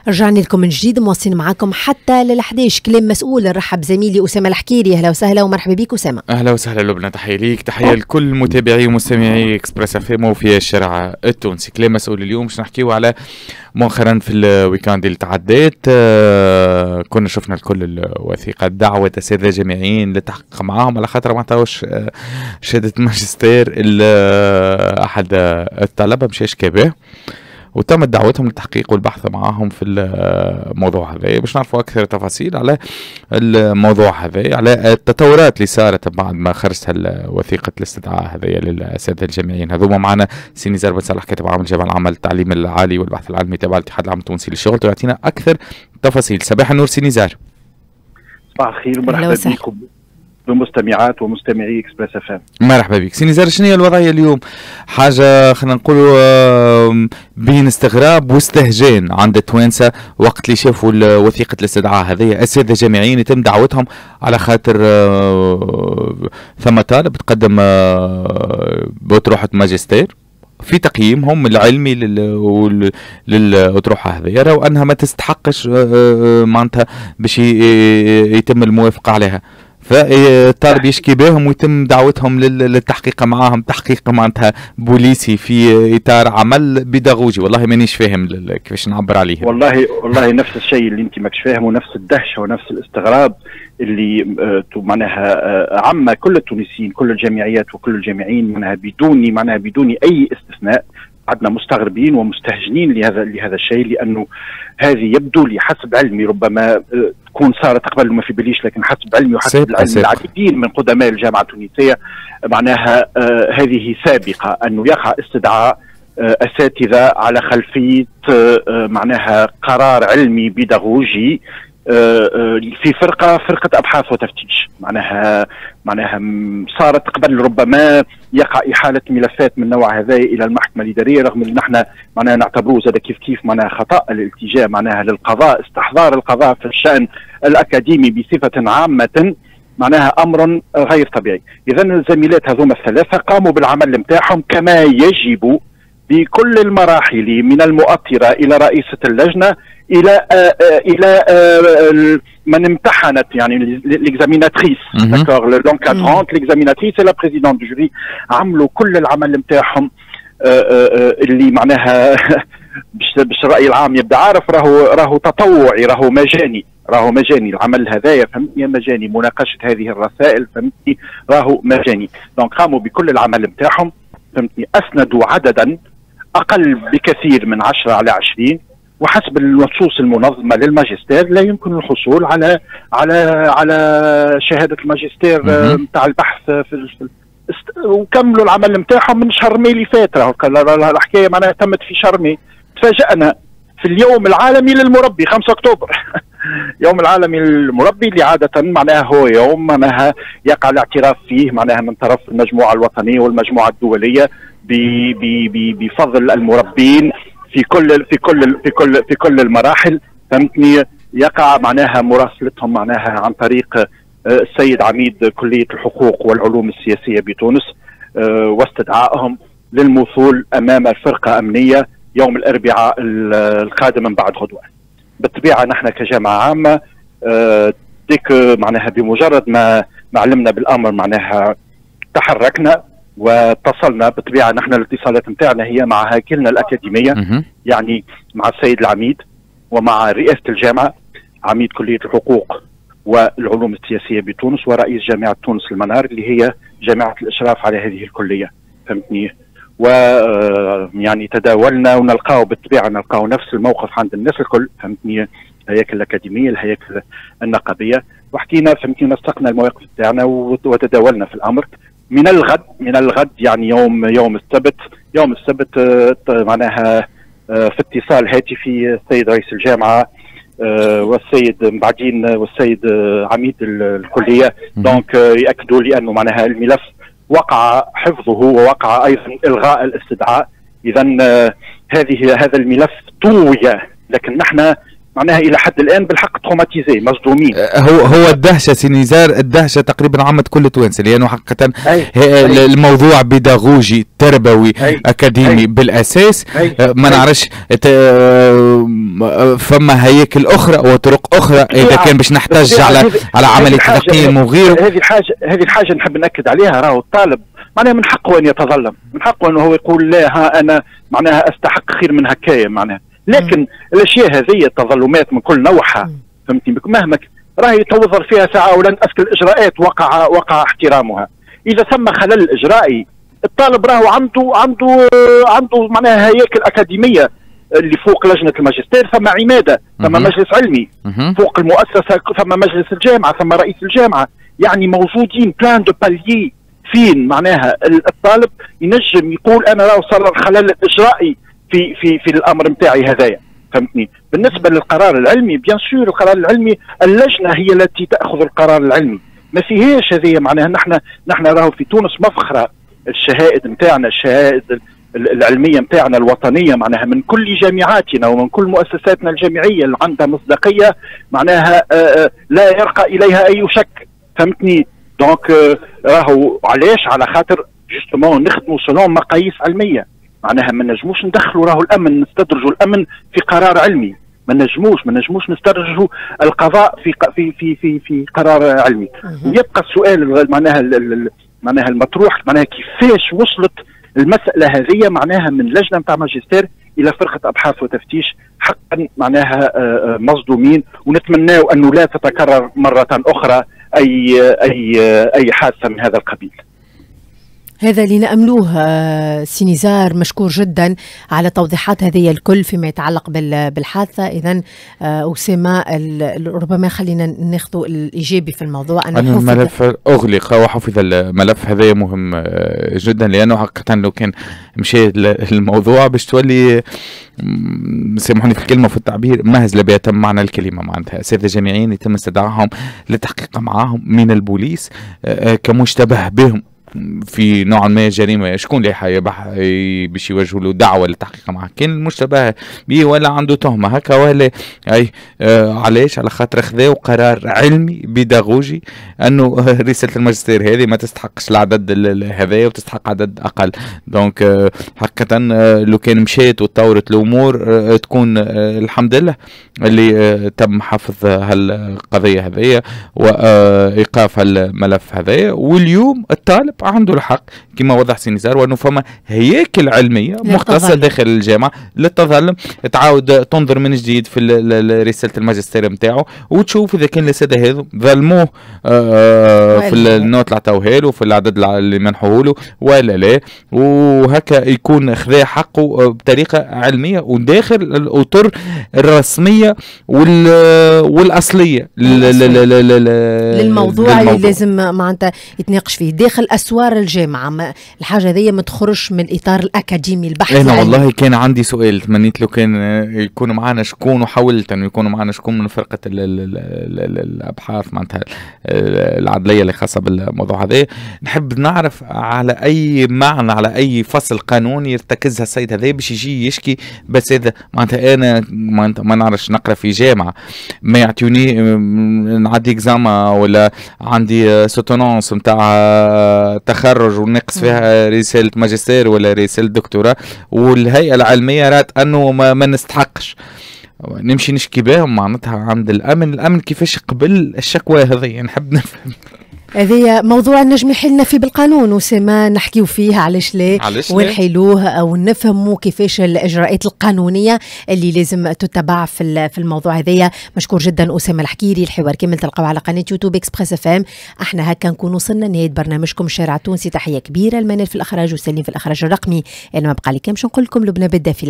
رجعنا لكم من جديد مواصلين معاكم حتى لل11. كلام مسؤول. نرحب زميلي أسامة الحكيري. أهلا وسهلا ومرحبا بك أسامة. أهلا وسهلا لبنى، تحية ليك، تحية لكل متابعي ومستمعي إكسبريس اف ام وفي الشارع التونسي. كلام مسؤول اليوم باش نحكيو على مؤخرا في الويكاند اللي تعديت. كنا شفنا الكل الوثيقة دعوة السادة جامعيين للتحقيق معاهم على خاطر ما عطاوش شهادة ماجستير أحد الطلبة مشاش كباه، وتمت دعوتهم للتحقيق والبحث معهم في الموضوع هذا. باش نعرفوا اكثر تفاصيل على الموضوع هذا، على التطورات اللي صارت بعد ما خرجت وثيقه الاستدعاء هذه للساده الجامعيين. هذوما معنا سي نزار بن صالح، كاتب عام الجامعه العامه للتعليم العالي والبحث العلمي تبع الاتحاد العام التونسي للشغل، تعطينا اكثر تفاصيل. صباح النور سي نزار. صباح الخير ومرحبا بكم بمستمعات ومستمعي اكسبريس اف ام. مرحبا بك سي نزار. شنو هي الوضعيه اليوم؟ حاجه خلينا نقولوا بين استغراب واستهجان عند التوانسه وقت اللي شافوا وثيقه الاستدعاء هذه. الساده الجامعيين يتم دعوتهم على خاطر ثم طالب تقدم بأطروحة ماجستير في تقييمهم العلمي للأطروحة هذه، يروا أنها ما تستحقش معناتها باش يتم الموافقة عليها، فالطالب يشكي بهم ويتم دعوتهم للتحقيق معاهم، تحقيق معناتها بوليسي في اطار عمل بيداغوجي. والله مانيش فاهم كيفاش نعبر عليه. والله نفس الشيء اللي انت ماكش فاهم، ونفس الدهشه ونفس الاستغراب اللي معناها عم كل التونسيين، كل الجامعيات وكل الجامعيين بدون اي استثناء. عدنا مستغربين ومستهجنين لهذا الشيء، لانه هذه يبدو لي حسب علمي، ربما تكون صارت قبل ما في باليش، لكن حسب علمي وحسب العلم العديدين من قدماء الجامعه التونسيه معناها هذه سابقه انه يقع استدعاء اساتذه على خلفيه معناها قرار علمي بيداغوجي في فرقه ابحاث وتفتيش. معناها صارت قبل ربما يقع احاله ملفات من النوع هذا الى المحكمه الاداريه، رغم ان احنا معناها نعتبروه زاد كيف معناها خطا الالتجاء معناها للقضاء، استحضار القضاء في الشان الاكاديمي بصفه عامه معناها امر غير طبيعي. اذا الزميلات هذوما الثلاثه قاموا بالعمل نتاعهم كما يجب بكل المراحل، من المؤطره الى رئيسه اللجنه الى من امتحنت، يعني ليكزاميناتريس داكور لونكادرونت ليكزاميناتريس لا بريزيدونت دو جوري. عملوا كل العمل نتاعهم اللي معناها باش الراي العام يبدا عارف راهو تطوعي، راهو مجاني العمل هذايا، فهمتني، مجاني. مناقشه هذه الرسائل فهمتني راهو مجاني. دونك قاموا بكل العمل نتاعهم، فهمتني، اسندوا عددا اقل بكثير من 10 على 20، وحسب النصوص المنظمه للماجستير لا يمكن الحصول على شهاده الماجستير نتاع البحث وكملوا العمل نتاعهم من شهر ماي اللي فات. الحكايه معناها تمت في شهر ماي. تفاجأنا في اليوم العالمي للمربي 5 اكتوبر يوم العالمي للمربي، اللي عاده معناها هو يوم معناها يقع الاعتراف فيه معناها من طرف المجموعه الوطنيه والمجموعه الدوليه بفضل المربين في كل المراحل، فهمتني. يقع معناها مراسلتهم معناها عن طريق السيد عميد كلية الحقوق والعلوم السياسية بتونس، واستدعائهم للمثول أمام الفرقة أمنية يوم الأربعاء القادم من بعد غدوة. بالطبيعة نحن كجامعة عامة ديك معناها بمجرد ما علمنا بالأمر معناها تحركنا واتصلنا. بالطبيعه نحن الاتصالات نتاعنا هي مع هيكلنا الاكاديميه، يعني مع السيد العميد ومع رئاسه الجامعه، عميد كليه الحقوق والعلوم السياسيه بتونس ورئيس جامعه تونس المنار اللي هي جامعه الاشراف على هذه الكليه، فهمتني. ويعني تداولنا ونلقاو بالطبيعه نفس الموقف عند الناس الكل، فهمتني، الهياكل الاكاديميه، الهياكل النقابيه، وحكينا فهمتني، نسقنا المواقف بتاعنا وتداولنا في الامر. من الغد يعني يوم السبت معناها في اتصال هاتفي السيد رئيس الجامعه والسيد عميد الكليه، دونك ياكدوا لي انه معناها الملف وقع حفظه ووقع ايضا الغاء الاستدعاء. اذا هذا الملف طوي، لكن نحن معناها الى حد الان بالحق تروماتيزي مصدومين. هو الدهشه سينيزار، الدهشه تقريبا عمت كل توانسه، لانه حقيقه الموضوع بيداغوجي تربوي اكاديمي بالاساس. ما نعرفش فما هياكل اخرى وطرق اخرى اذا كان باش نحتاج على عمليه تقييم وغيره. هذه الحاجه نحب ناكد عليها. راهو الطالب معناها من حقه ان يتظلم، من حقه انه هو يقول لا ها انا معناها استحق خير من هكايا معناها. لكن الاشياء هذه التظلمات من كل نوعها فهمتني مهما راهي توظر فيها ساعه ولن اسكن الاجراءات وقع احترامها. اذا ثم خلل اجرائي الطالب راهو عنده معناها هياكل اكاديميه اللي فوق لجنه الماجستير، ثم عماده، ثم مجلس علمي، فوق المؤسسه ثم مجلس الجامعه، ثم رئيس الجامعه، يعني موجودين بلان دو باليي فين معناها الطالب ينجم يقول انا راه صار الخلل الاجرائي في الامر نتاعي هذايا فهمتني. بالنسبه للقرار العلمي بيان سور القرار العلمي اللجنه هي التي تاخذ القرار العلمي، ما فيهاش هذه معناها. نحن راهو في تونس مفخره الشهائد نتاعنا، الشهائد العلميه نتاعنا الوطنيه معناها من كل جامعاتنا ومن كل مؤسساتنا الجامعيه اللي عندها مصداقيه معناها لا يرقى اليها اي شك فهمتني. دونك راهو علاش؟ على خاطر جوستومون نخدموا سلون مقاييس علميه معناها. ما نجموش ندخلوا راهو الامن نستدرجوا الامن في قرار علمي، ما نجموش نستدرجوا القضاء في قرار علمي. ويبقى السؤال معناها المطروح معناها كيفاش وصلت المساله هذه معناها من لجنه نتاع ماجستير الى فرقه ابحاث وتفتيش. حقا معناها مصدومين، ونتمناو انه لا تتكرر مره اخرى اي حادثه من هذا القبيل. هذا اللي نأملوه. سينيزار مشكور جدا على توضيحات هذه الكل فيما يتعلق بالحادثة. إذن أسامة ربما خلينا ناخذ الإيجابي في الموضوع أن الملف أغلق وحفظ الملف. هذا مهم جدا، لأنه حقيقة لو كان مشي الموضوع باش تولي سامحوني في الكلمة وفي التعبير مهزلة بيتم معنى الكلمة. معناتها أساتذة جامعيين يتم استدعائهم للتحقيق معهم من البوليس كمشتبه بهم في نوع ما جريمه. شكون اللي باش يوجهوا له دعوه للتحقيق معه؟ كان المشتبه به ولا عنده تهمه هكا ولا علاش؟ على خاطر خذاو قرار علمي بيداغوجي انه رساله الماجستير هذه ما تستحقش العدد هذايا وتستحق عدد اقل. دونك حقيقه لو كان مشيت وتطورت الامور تكون الحمد لله اللي تم حفظ هالقضيه هذيا وايقاف الملف هذايا. واليوم الطالب عنده الحق كما وضح سينيزار وانه فما هياكل علميه مختصه داخل الجامعه للتظلم تعاود تنظر من جديد في رساله الماجستير نتاعو وتشوف اذا كان الاساتذه هذو ظلموه في النوت اللي عطاوها له في العدد اللي منحوه له ولا لا، وهكا يكون خذا حقه بطريقه علميه وداخل الاطر الرسميه والاصليه للموضوع اللي لازم معناتها يتناقش فيه داخل اسوار الجامعه. الحاجه هذه ما تخرجش من الاطار الاكاديمي البحثي. انا والله كان عندي سؤال تمنيت لو كان يكونوا معنا شكون، وحاولت انه يكونوا معنا شكون من فرقه الابحاث معناتها العدليه اللي خاصه بالموضوع هذا. نحب نعرف على اي معنى على اي فصل قانوني يرتكزها السيد هذا باش يجي يشكي. بس هذا معناتها انا ما نعرفش نقرا في جامعه ما يعطوني نعدي اكزاما ولا عندي سوتونونس نتاع تخرج ونقص فيها رساله ماجستير ولا رساله دكتوراه، والهيئه العلميه رات انه ما نستحقش نمشي نشكي بهم معناتها عند الامن كيفاش قبل الشكوى هذه؟ نحب نفهم. هذه موضوع نجم يحلنا فيه بالقانون وسما نحكيو فيه علاش لا ونحلوه او نفهموا كيفاش الاجراءات القانونيه اللي لازم تتبع في الموضوع هذايا. مشكور جدا اسامه الحكيري. الحوار كامل تلقاو على قناه يوتيوب اكسبريس اف ام. احنا هكا نكون وصلنا لنهايه برنامجكم الشارع التونسي. تحيه كبيره المنال في الاخراج وسليم في الاخراج الرقمي. انا ما بقى لي كان باش نقول لكم لبنى بالدافي.